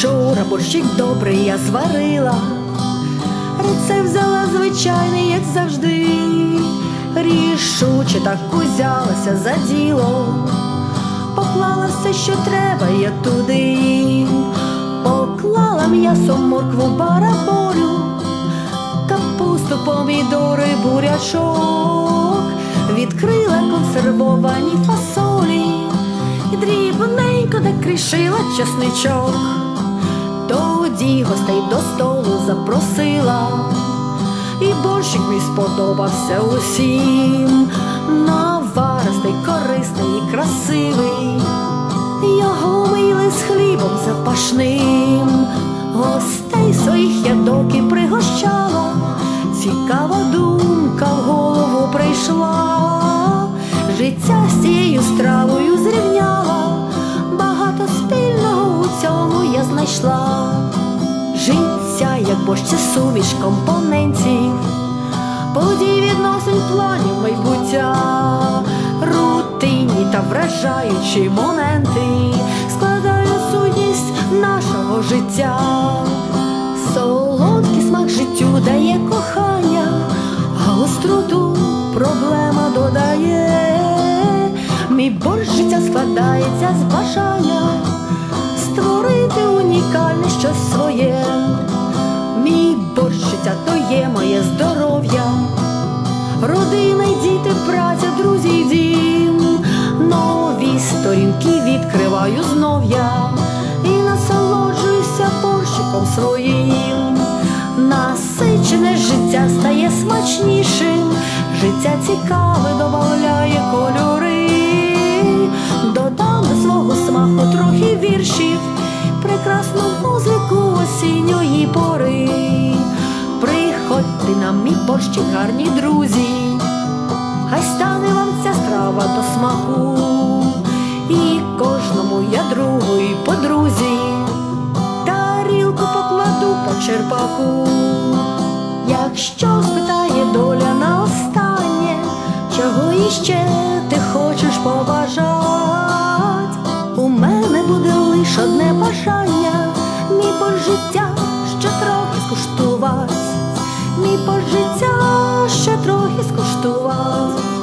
Вчора борщик добрий я зварила, рецепт взяла звичайний, як завжди. Рішуче так узялася за діло, поклала все, що треба я туди. Поклала м'ясо, моркву, бараболю, капусту, помідори, бурячок. Відкрила консервовані фасолі і дрібненько накришила чесничок. Тоді гостей до столу запросила, і борщик мій сподобався усім. Наваристий, корисний і красивий, його ми їли з хлібом запашним. Гостей своїх я доки пригощала, цікава думка в голову прийшла. Життя з цією стравою зрівняла, багато спільного у цьому я знайшла. Життя, як борщ, це суміш компонентів, подій, відносин, планів, майбуття. Рутинні та вражаючі моменти складають сутність нашого життя. Солодкий смак життю дає кохання, а гостроту проблема додає. Мій борщ життя складається з бажання створити унікальне щось своє. Мій борщ життя то є моє здоров'я, родина й діти, праця, друзі й дім. Нові сторінки відкриваю знов я і насолоджуюся борщиком своїм. Насичене життя стає смачнішим, життя цікаве добавляє кольори. Додам до свого смаку трохи віршів, прекрасну музику осінньої пори. Приходьте на мій борщик, гарні друзі, хай стане вам ця страва до смаку. І кожному я другу і подрузі тарілку покладу по черпаку. Якщо спитає доля на останнє, чого іще ти хочеш побажать, у мене буде лиш одне бажання: мій борщ життя ще трохи скуштувати, мій борщ життя ще трохи скуштувати.